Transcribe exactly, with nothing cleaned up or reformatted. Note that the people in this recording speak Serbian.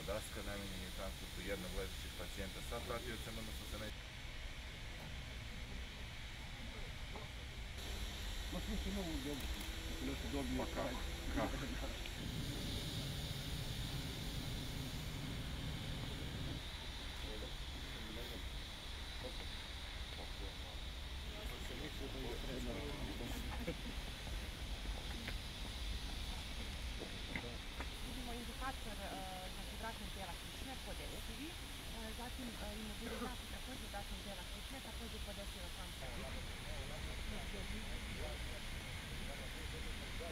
daska namenjen je transportu jednog ležećeg pacijenta sa pratiocem, odnosno sa ne... Ma slušaj, mogu dobiti, ako nešto dobiju. Pa kako? Kako?